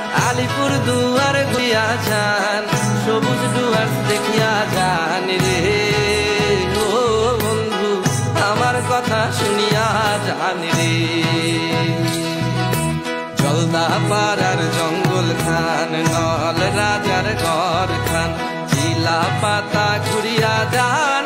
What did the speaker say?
আলিপুর দুয়ার ঘুরিয়া যান, সবুজ দুয়ার দেখিয়া যান রে ও বন্ধু, আমার কথা শুনিয়া যান রে। জলদা পাড়ার জঙ্গল খান, নল রাজার ঘর খান, চিলা পাতা ঘুরিয়া যান